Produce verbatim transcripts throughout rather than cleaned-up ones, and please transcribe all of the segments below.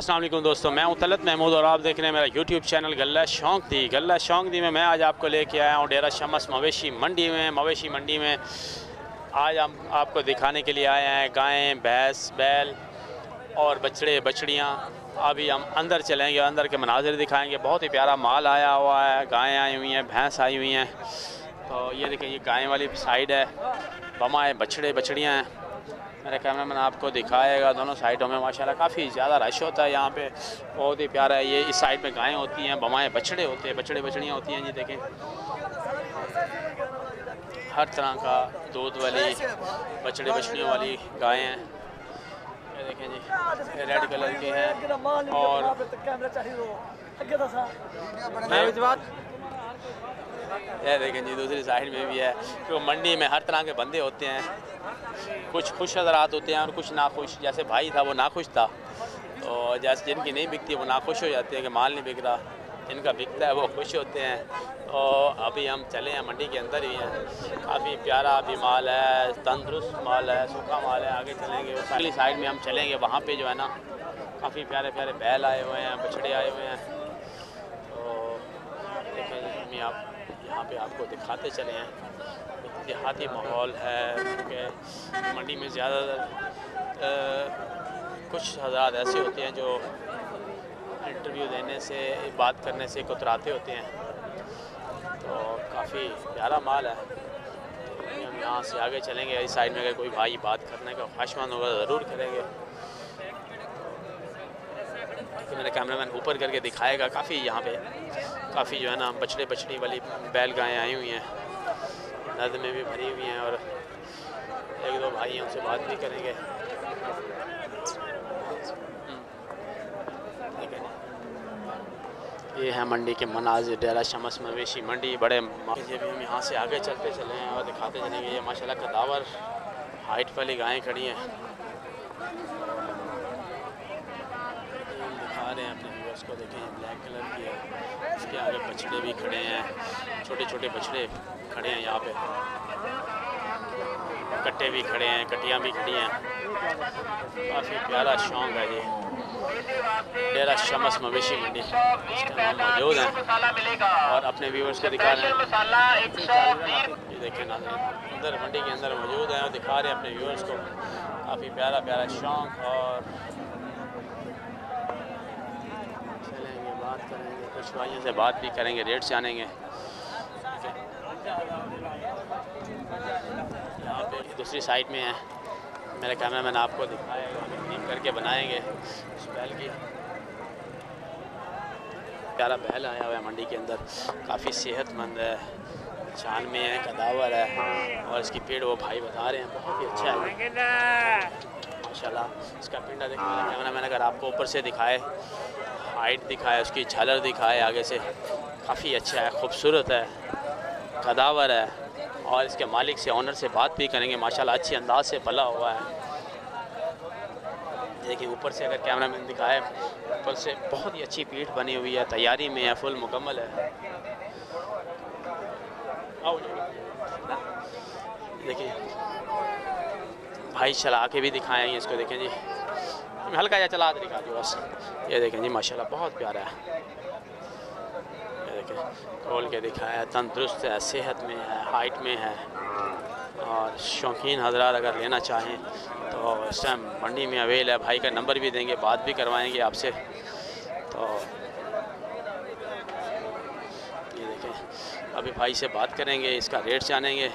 अस्सलाम वालेकुम दोस्तों, मैं हूं तलत महमूद और आप देख रहे हैं मेरा यूट्यूब चैनल गल्ला शौक दी। गल्ला शौक दी में मैं आज आपको लेके आया हूं डेरा शमस मवेशी मंडी में। मवेशी मंडी में आज हम आपको दिखाने के लिए आए हैं गायें, भैंस, बैल और बछड़े बछड़ियाँ। अभी हम अंदर चलेंगे, अंदर के मनाजिर दिखाएंगे। बहुत ही प्यारा माल आया हुआ है, गायें आई हुई हैं, भैंस आई हुई हैं। तो ये देखिए, ये गायें वाली साइड है, बमाएँ बछड़े बछड़ियाँ हैं। मेरा कैमरामैन आपको दिखाएगा। दोनों साइडों में माशाल्लाह काफ़ी ज़्यादा रश होता है यहाँ पे, बहुत ही प्यारा है। ये इस साइड में गायें होती हैं, बमाएँ बछड़े होते हैं, बछड़े बछड़ियाँ होती हैं। जी देखें, हर तरह का दूध वाली बछड़े बछड़ियों वाली गायें हैं। ये देखें जी, ये रेड कलर की हैं। और ये देखें जी, दूसरी साइड में भी है। तो मंडी में हर तरह के बंदे होते हैं, कुछ खुश हज़रात होते हैं और कुछ नाखुश। जैसे भाई था वो नाखुश था, तो जैसे जिनकी नहीं बिकती वो नाखुश हो जाते हैं कि माल नहीं बिक रहा। जिनका बिकता है वो खुश होते हैं। तो अभी हम चले हैं, मंडी के अंदर ही हैं। काफ़ी प्यारा भी माल है, तंदुरुस्त माल है, सूखा माल है। आगे चलेंगे, उस अगली साइड में हम चलेंगे, वहाँ पे जो है ना काफ़ी प्यारे प्यारे बैल आए हुए हैं, बछड़े आए हुए हैं। तो देखें, आप यहाँ पे आपको दिखाते चले हैं। देहाती माहौल है, क्योंकि मंडी में ज़्यादातर कुछ हज़रात ऐसे होते हैं जो इंटरव्यू देने से, बात करने से कतराते होते हैं। तो काफ़ी प्यारा माल है। हम यहाँ से आगे चलेंगे, इस साइड में अगर कोई भाई बात करने का ख्वाहिशमंद होगा ज़रूर करेंगे। तो मेरा कैमरामैन ऊपर करके दिखाएगा। काफ़ी यहाँ पे काफ़ी जो है ना बछड़े बछड़ी वाली बैल गायें आई हुई हैं, नद में भी भरी हुई हैं। और एक दो भाई उनसे बात भी करेंगे। ये है मंडी के मनाजिर, डेरा शमस मवेशी मंडी। बड़े ये भी हम यहाँ से आगे चलते चले हैं और दिखाते चलेंगे। ये माशाल्लाह कदावर हाइट वाली गायें खड़ी हैं। दिखा रहे हैं अपने व्यूअर्स को। देखें, ब्लैक कलर की है, इसके आगे बछड़े भी खड़े हैं, छोटे छोटे बछड़े खड़े हैं यहाँ पे। कट्टे भी खड़े हैं, कटियाँ भी खड़ी हैं। काफ़ी प्यारा शौक है जी, डेरा शमस मवेशी मंडी। इसके नाम मौजूद हैं और अपने व्यूअर्स को दिखा रहे हैं। ये देखें ना, अंदर मंडी के अंदर मौजूद हैं और दिखा रहे हैं अपने व्यूअर्स को। काफ़ी प्यारा प्यारा शौक। और चलेंगे, बात करेंगे, कुछ भाइयों से बात भी करेंगे, रेट जानेंगे। यहाँ पे दूसरी साइड में है, मेरा कैमरामैन आपको दिखाएगा, क्लिप करके बनाएंगे उस बैल की। प्यारा बैल आया हुआ है मंडी के अंदर, काफ़ी सेहतमंद है, जान में है, कदावर है। और इसकी पेड़ वो भाई बता रहे हैं बहुत ही अच्छा है माशाल्लाह। इसका पिंडा देखिए मेरा कैमरामैन, अगर आपको ऊपर से दिखाए, हाइट दिखाए, उसकी झालर दिखाए आगे से, काफ़ी अच्छा है, खूबसूरत है, कदावर है। और इसके मालिक से, ऑनर से बात भी करेंगे। माशाल्लाह अच्छी अंदाज से पला हुआ है। देखिए ऊपर से अगर कैमरामैन दिखाए, ऊपर से बहुत ही अच्छी पीठ बनी हुई है, तैयारी में है, फुल मुकम्मल है। देखिए भाई चला के भी दिखाएंगे इसको। देखें जी, हल्का या चला दिखा दो बस। ये देखें जी, माशाल्लाह बहुत प्यारा है। ये देखें, खोल के दिखाया, तंदुरुस्त है, सेहत में है, हाइट में है। और शौकीन हज़रात अगर लेना चाहें तो इस टाइम मंडी में अवेल है। भाई का नंबर भी देंगे, बात भी करवाएंगे आपसे। तो ये देखें, अभी भाई से बात करेंगे, इसका रेट जानेंगे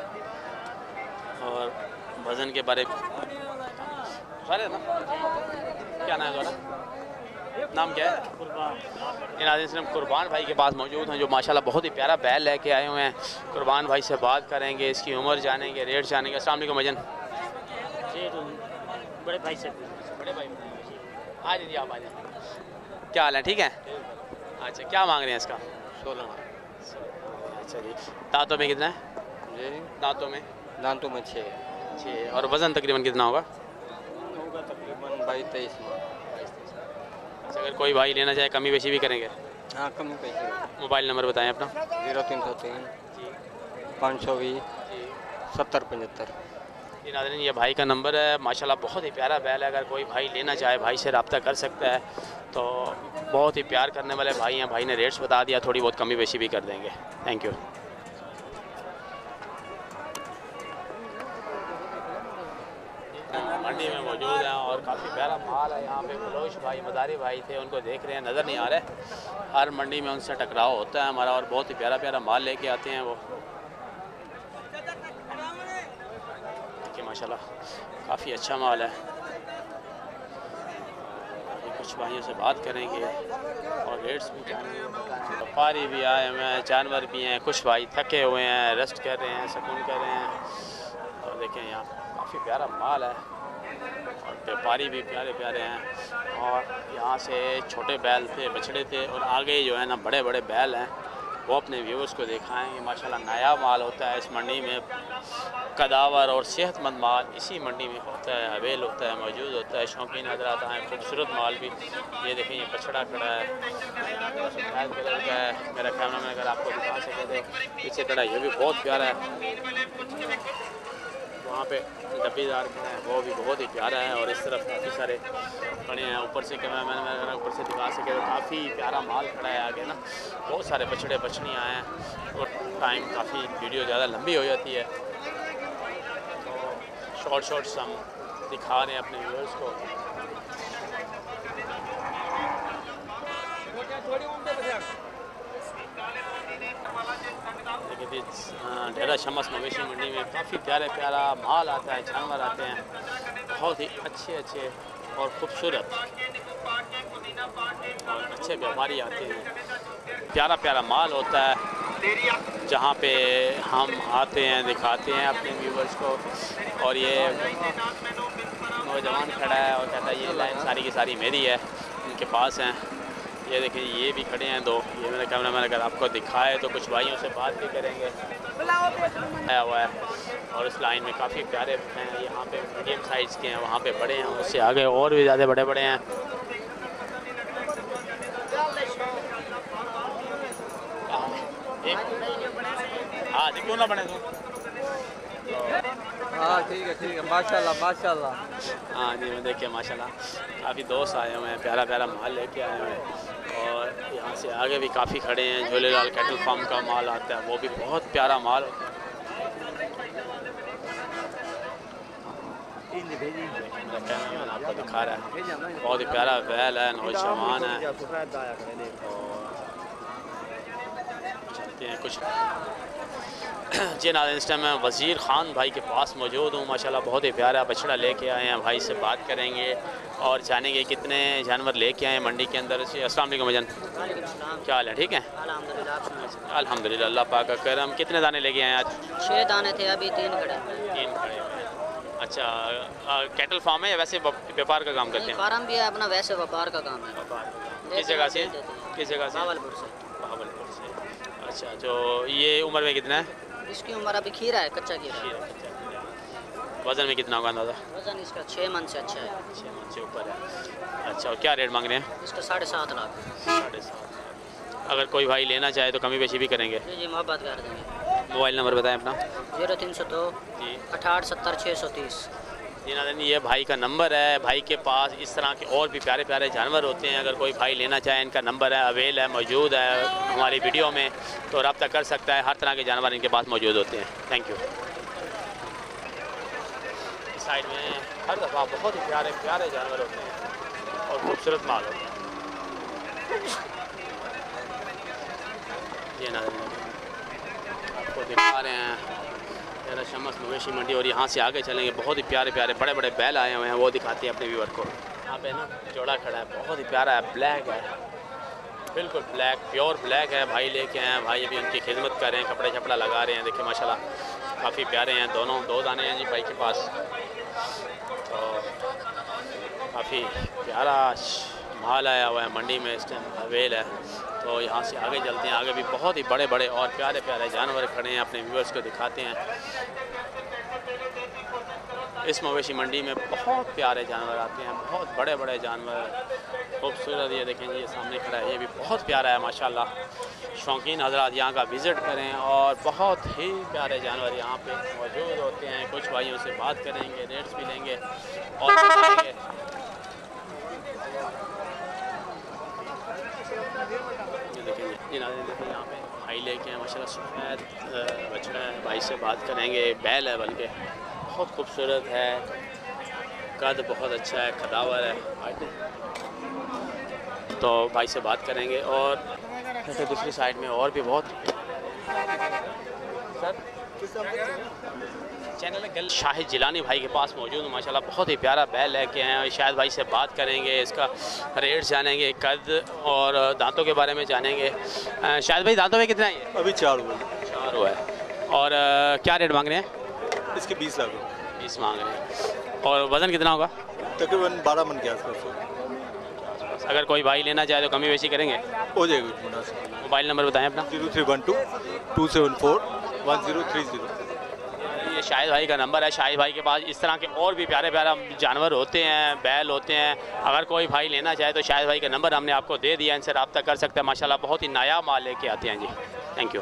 और वज़न के बारे में। ना क्या नाम है तुम्हारा? नाम क्या है? कुर्बान। इन आदमी सिर्फ कुर्बान भाई के पास मौजूद हैं, जो माशाल्लाह बहुत ही प्यारा बैल लेके आए हुए हैं। कुर्बान भाई से बात करेंगे, इसकी उम्र जानेंगे, रेट जानेंगे। अस्सलाम वालेकुम भजन जी। तो बड़े भाई से बड़े भाई आ जाइए, आप आ जाए। क्या हाल है? ठीक है। अच्छा, क्या मांग रहे हैं इसका? सोलह। अच्छा जी, दांतों में कितना है जी? दांतों में दांतों में छः छः। और वज़न तकरीबन कितना होगा? होगा तकरीबन बाईस तेईस में। अच्छा, अगर कोई भाई लेना चाहे कमी बेशी भी करेंगे? हाँ, कमी पैसे। मोबाइल नंबर बताएं अपना। जीरो तीन सौ तीन जी पाँच सौ बीस जी सत्तर पचहत्तर। जी नाज़रीन, ये भाई का नंबर है, माशाल्लाह बहुत ही प्यारा बैल है। अगर कोई भाई लेना चाहे भाई से रब्ता कर सकता है। तो बहुत ही प्यार करने वाले भाई हैं, भाई ने रेट्स बता दिया, थोड़ी बहुत कमी बेशी भी कर देंगे। Thank you. मंडी में मौजूद हैं और काफ़ी प्यारा माल है। यहाँ पे बलोच भाई, मदारी भाई थे, उनको देख रहे हैं, नज़र नहीं आ रहे। हर मंडी में उनसे टकराव होता है हमारा और बहुत ही प्यारा प्यारा माल लेके आते हैं वो। देखिए माशाल्लाह काफ़ी अच्छा माल है। कुछ भाइयों से बात करेंगे और रेट्स भी जानेंगे। व्यापारी भी आए हुए हैं, जानवर भी हैं, कुछ भाई थके हुए हैं, रेस्ट कर रहे हैं, सुकून कर रहे हैं। और देखें यहाँ काफ़ी प्यारा माल है और व्यापारी भी प्यारे प्यारे हैं। और यहाँ से छोटे बैल थे, बछड़े थे और आगे जो है ना बड़े बड़े बैल हैं, वो अपने व्यूअर्स को दिखाएंगे। माशाल्लाह नया माल होता है इस मंडी में, कदावर और सेहतमंद माल इसी मंडी में होता है, अवेल होता है, मौजूद होता है। शौकीन हजरात आए, खूबसूरत माल भी। ये देखें ये बछड़ा खड़ा है, सफ़ेद कलर का है। मेरा कैमरा में अगर आपको दिखा सके तो पीछे खड़ा, ये भी बहुत प्यारा है। वहाँ पे डब्बीदार खड़े हैं, वो भी बहुत ही प्यारा है। और इस तरफ काफ़ी सारे खड़े हैं। ऊपर से कैमरा मैन में अगर ऊपर से दिखा सके तो काफ़ी प्यारा माल खड़ा है आगे ना, बहुत सारे बछड़े बछड़ियाँ हैं। और टाइम काफ़ी वीडियो ज़्यादा लंबी हो जाती है, तो शॉर्ट शॉर्ट्स हम दिखा रहे हैं अपने व्यूअर्स को। देखिए डेरा शमस मवेशी मंडी में काफ़ी प्यारे प्यारा माल आता है, जानवर आते हैं, बहुत ही अच्छे अच्छे और ख़ूबसूरत और अच्छे व्यापारी आते हैं। प्यारा प्यारा माल होता है जहाँ पे हम आते हैं, दिखाते हैं अपने व्यूवर्स को। और ये नौजवान खड़ा है और कहता है ये लाइन सारी की सारी मेरी है, इनके पास हैं। ये देखिए ये भी खड़े हैं दो। ये मेरा कैमरा मैन अगर आपको दिखाए तो कुछ भाइयों से बात भी करेंगे। आया हुआ है और इस लाइन में काफ़ी प्यारे हैं। यहाँ पे मीडियम साइज़ के हैं, वहाँ पे बड़े हैं, उससे आगे और भी ज़्यादा बड़े बड़े हैं। हाँ जी, क्यों ना बने तू? हाँ ठीक है ठीक है, माशाल्लाह माशाल्लाह। हाँ जी, मैं देखिए माशाल्लाह काफ़ी दोस्त आए हुए हैं, प्यारा प्यारा माल लेके आए हुए हैं। और यहाँ से आगे भी काफ़ी खड़े हैं। झूलेलाल कैटल फार्म का माल आता है, वो भी बहुत प्यारा माल होता है। आपको दिखा रहा है, बहुत ही प्यारा बैल है, नौजवान है। चलते हैं कुछ। जी नाज़रीन, इस टाइम मैं वज़ीर ख़ान भाई के पास मौजूद हूँ। माशाल्लाह बहुत ही प्यारा बछड़ा लेके आए हैं। भाई से बात करेंगे और जानेंगे कितने जानवर लेके आए हैं मंडी के अंदर से। अस्सलाम वालेकुम भजन, क्या हाल है? ठीक है अल्हम्दुलिल्लाह, अल्लाह पाक का करम। कितने दाने लेके आए हैं आज? छः दाने थे, अभी तीन खड़े तीन खड़े हुए हैं। अच्छा, कैटल फार्म है या वैसे व्यापार का काम करते हैं? फार्म भी है अपना, वैसे व्यापार का काम है। किस जगह से? किस जगह से? भावलपुर से। भावलपुर से। अच्छा, जो ये उम्र में कितना है? इसकी उम्र अभी खीरा है, कच्चा खीरा। खीरा कच्चा। वज़न में कितना होगा अंदाज़ा? वजन इसका छः मन से अच्छा है। छः मन से ऊपर है। अच्छा, और क्या रेट मांग रहे हैं? इसका साढ़े सात लाख। साढ़े सात लाख। अगर कोई भाई लेना चाहे तो कमी बेशी भी करेंगे? जी जी, मोहब्बत कर देंगे। मोबाइल नंबर बताएं अपना। जीरो तीन सौ दो जी अठाठ सत्तर छः सौ तीस। जी नाज़रीन, ये भाई का नंबर है। भाई के पास इस तरह के और भी प्यारे प्यारे जानवर होते हैं। अगर कोई भाई लेना चाहे, इनका नंबर है, अवेल है, मौजूद है हमारी वीडियो में, तो रब्ता कर सकता है। हर तरह के जानवर इनके पास मौजूद होते हैं। Thank you. इस साइड में हर दफ़ा बहुत ही प्यारे प्यारे जानवर होते हैं और खूबसूरत माल होता है। ये नाज़रीन आपको दिखा रहे हैं डेरा शमस मवेशी मंडी। और यहाँ से आगे चलेंगे, बहुत ही प्यारे प्यारे बड़े बड़े बैल आए हुए हैं, वो दिखाते हैं अपने व्यूअर को। यहाँ पे ना जोड़ा खड़ा है, बहुत ही प्यारा है, ब्लैक है, बिल्कुल ब्लैक, प्योर ब्लैक है। भाई लेके आए हैं, भाई अभी उनकी खिदमत कर रहे हैं, कपड़े छपड़ा लगा रहे हैं। देखिए माशाल्लाह काफ़ी प्यारे हैं दोनों। दो दाने हैं जी भाई के पास, तो काफ़ी प्यारा माल आया हुआ है मंडी में, इस टाइम अवेल है। तो यहाँ से आगे चलते हैं, आगे भी बहुत ही बड़े बड़े और प्यारे प्यारे जानवर खड़े हैं, अपने व्यूअर्स को दिखाते हैं। इस मवेशी मंडी में बहुत प्यारे जानवर आते हैं, बहुत बड़े बड़े जानवर, खूबसूरत। ये देखें जी, ये सामने खड़ा है, ये भी बहुत प्यारा है माशाल्लाह। शौकीन हजरात यहाँ का विज़िट करें और बहुत ही प्यारे जानवर यहाँ पे मौजूद होते हैं। कुछ भाइयों से बात करेंगे, रेट्स भी लेंगे और बताएंगे। ये देखें जी, देखें यहाँ पे भाई लेके हैं माशाल्लाह, सफ़ेद बछड़ा है। भाई से बात करेंगे, बैल है बल्कि बहुत खूबसूरत है, कद बहुत अच्छा है, खदावर है। तो भाई से बात करेंगे और फिर दूसरी साइड में और भी बहुत सर चैनल है गल शाहिद जिलानी भाई के पास मौजूद हूँ माशाल्लाह। बहुत ही प्यारा बैल लेके हैं। शाहिद भाई से बात करेंगे, इसका रेट जानेंगे, कद और दांतों के बारे में जानेंगे। शाहिद भाई, दांतों में कितना है? अभी चार हुआ चार हुआ है। और आ, क्या रेट मांग रहे हैं? इसके बीस लाख बीस मांग रहे हैं। और वज़न कितना होगा? तकरीबन बारह मन के आसपास। अगर कोई भाई लेना चाहे तो कमी बेशी करेंगे? हो जाएगा मुनासिब। मोबाइल नंबर बताएं अपना। Zero three one two two seven four one zero three zero. ये शाहिद भाई का नंबर है। शाहिद भाई के पास इस तरह के और भी प्यारे प्यारे जानवर होते हैं, बैल होते हैं। अगर कोई भाई लेना चाहे तो शाहिद भाई का नंबर हमने आपको दे दिया, इनसे रब्ता कर सकते हैं। माशाल्लाह बहुत ही नायाब माल लेके आते हैं जी। Thank you.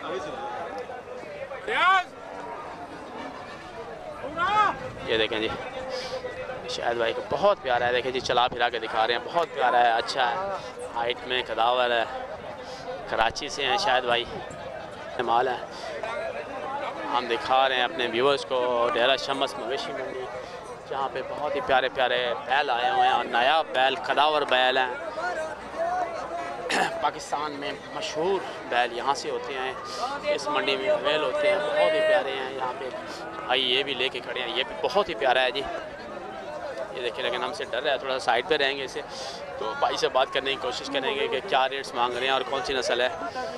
ये देखें जी, शाहिद भाई को बहुत प्यारा है। देखें जी, चला फिरा के दिखा रहे हैं, बहुत प्यारा है, अच्छा है, हाइट में कदावर है। कराची से हैं शाहिद भाई, माल है। हम दिखा रहे हैं अपने व्यूअर्स को डेरा शम्स मवेशी मंडी, जहाँ पे बहुत ही प्यारे प्यारे बैल आए हुए हैं और नायाब बैल, कदावर बैल हैं। पाकिस्तान में मशहूर बैल यहाँ से होते हैं, इस मंडी में बैल होते हैं, बहुत ही प्यारे हैं। यहाँ पे भाई ये भी लेके खड़े हैं, ये भी बहुत ही प्यारा है जी। ये देखिए, लेकिन हमसे डर रहा है, थोड़ा सा साइड पे रहेंगे इसे, तो भाई से बात करने की कोशिश करेंगे कि क्या रेट्स मांग रहे हैं और कौन सी नस्ल है।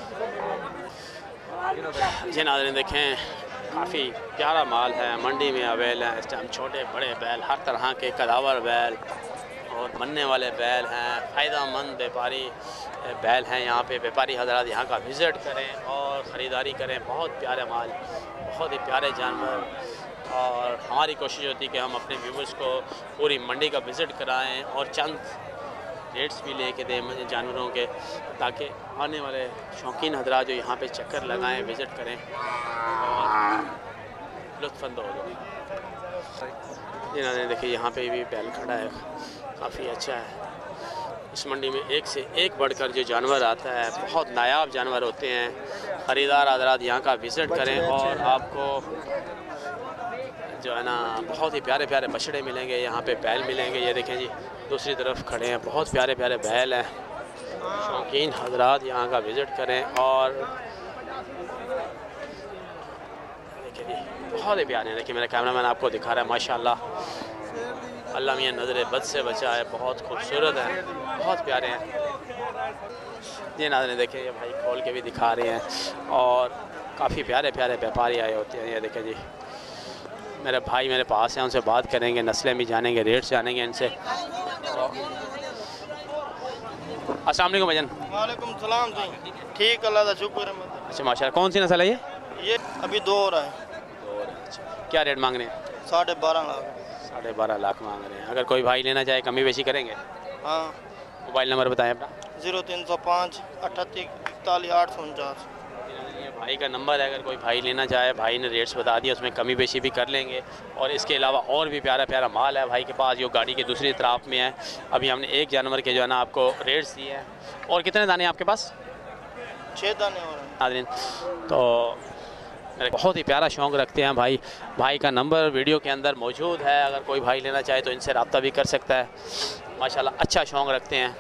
जी नाज़रीन, देखें काफ़ी प्यारा माल है, मंडी में अवेल है इस टाइम। छोटे बड़े बैल, हर तरह के कदावर बैल और बनने वाले बैल हैं। फ़ायदेमंद व्यापारी बैल हैं यहाँ पे। व्यापारी हज़रात यहाँ का विज़िट करें और ख़रीदारी करें। बहुत प्यारे माल, बहुत ही प्यारे जानवर। और हमारी कोशिश होती है कि हम अपने व्यूवर्स को पूरी मंडी का विज़िट कराएं और चंद रेट्स भी लेके दें मुझे जानवरों के, ताकि आने वाले शौकीन हज़रात जो यहाँ पे चक्कर लगाएं, विज़िट करें और लुत्फ़अंदोज़ हो। जी नाज़रीन, देखिए यहाँ पे भी बैल खड़ा है, काफ़ी अच्छा है। इस मंडी में एक से एक बढ़कर जो जानवर आता है, बहुत नायाब जानवर होते हैं। ख़रीदार हज़रात यहाँ का विज़िट करें और आपको जो है ना बहुत ही प्यारे प्यारे बछड़े मिलेंगे, यहाँ पे बैल मिलेंगे। ये देखें जी, दूसरी तरफ खड़े हैं, बहुत प्यारे प्यारे बैल हैं। शौकीन हज़रात यहाँ का विज़िट करें और देखिए जी, बहुत ही प्यारे हैं। देखिए मेरा कैमरामैन आपको दिखा रहा है, माशाल्लाह अल्लाह मियाँ नज़र बद से बचा है, बहुत खूबसूरत है, बहुत प्यारे हैं। ये नाज़रीन देखिए, ये भाई खोल के भी दिखा रहे हैं और काफ़ी प्यारे प्यारे व्यापारी आए होते हैं। ये देखें जी, मेरे भाई मेरे पास हैं, उनसे बात करेंगे, नस्लें भी जानेंगे, रेट्स जानेंगे इनसे। अस्सलाम वालेकुम भजन। वालेकुम सलाम जी, ठीक, अल्लाह का शुक्र है। अच्छा माशाल्लाह, कौन सी नस्ल है ये? ये अभी दो हो रहा है। अच्छा, क्या रेट मांग रहे हैं? साढ़े बारह लाख। साढ़े बारह लाख मांग रहे हैं। अगर कोई भाई लेना चाहे कमी बेशी करेंगे? हाँ। मोबाइल नंबर बताएं अपना। जीरो तीन सौ पाँच अठत्तीस इकतालीस आठ सौ उनचास। ये भाई का नंबर है, अगर कोई भाई लेना चाहे, भाई ने रेट्स बता दिया, उसमें कमी बेशी भी कर लेंगे। और इसके अलावा और भी प्यारा प्यारा माल है भाई के पास, जो गाड़ी के दूसरी तरफ में है। अभी हमने एक जानवर के जो है ना आपको रेट्स दिए हैं। और कितने दाने हैं आपके पास? छः दाने हो रहे हैं नाज़रीन। तो मेरे बहुत ही प्यारा शौक़ रखते हैं भाई। भाई का नंबर वीडियो के अंदर मौजूद है, अगर कोई भाई लेना चाहे तो इनसे रब्ता भी कर सकता है। माशाल्लाह अच्छा शौक़ रखते हैं।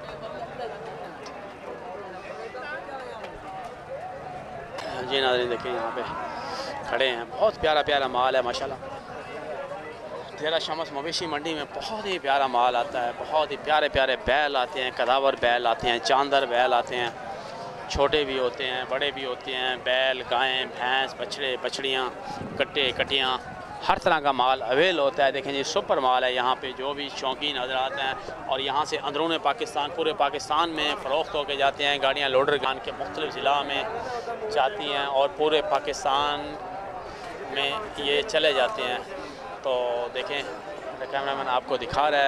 जी नाज़रीन देखिए, यहाँ पे खड़े हैं, बहुत प्यारा प्यारा माल है माशाल्लाह। डेरा शम्स मवेशी मंडी में बहुत ही प्यारा माल आता है, बहुत ही प्यारे प्यारे बैल आते हैं, कदावर बैल आते हैं, चांदर बैल आते हैं, छोटे भी होते हैं, बड़े भी होते हैं। बैल, गायें, भैंस, बछड़े, बछड़ियाँ, कट्टे, कटियाँ, हर तरह का माल अवेल होता है। देखें जी, सुपर माल है यहाँ पे, जो भी शौकीन हज़रात हैं। और यहाँ से अंदरून पाकिस्तान, पूरे पाकिस्तान में फ़रोख्त होके जाते हैं। गाड़ियाँ लोडर गान के मुख्तलिफ़ ज़िला में जाती हैं और पूरे पाकिस्तान में ये चले जाते हैं। तो देखें कैमरामैन आपको दिखा रहा है।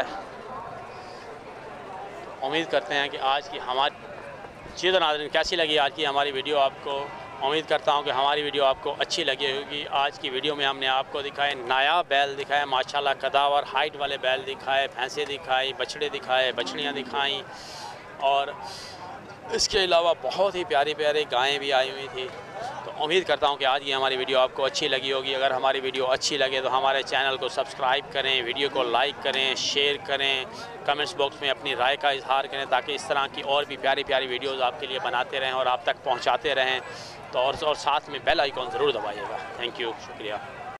उम्मीद करते हैं कि आज की हमारी जी तो नाज़रीन कैसी लगी आज की हमारी वीडियो आपको। उम्मीद करता हूं कि हमारी वीडियो आपको अच्छी लगी होगी। आज की वीडियो में हमने आपको दिखाए नायाब बैल दिखाए, माशाल्लाह कदावर हाइट वाले बैल दिखाए, भैंसें दिखाई, बछड़े दिखाए, बछड़ियाँ दिखाई और इसके अलावा बहुत ही प्यारी प्यारी गायें भी आई हुई थी। तो उम्मीद करता हूं कि आज की हमारी वीडियो आपको अच्छी लगी होगी। अगर हमारी वीडियो अच्छी लगे तो हमारे चैनल को सब्सक्राइब करें, वीडियो को लाइक करें, शेयर करें, कमेंट्स बॉक्स में अपनी राय का इजहार करें ताकि इस तरह की और भी प्यारी प्यारी वीडियोज़ आपके लिए बनाते रहें और आप तक पहुँचाते रहें। तो और, और साथ में बेल आइकॉन ज़रूर दबाइएगा। थैंक यू, शुक्रिया।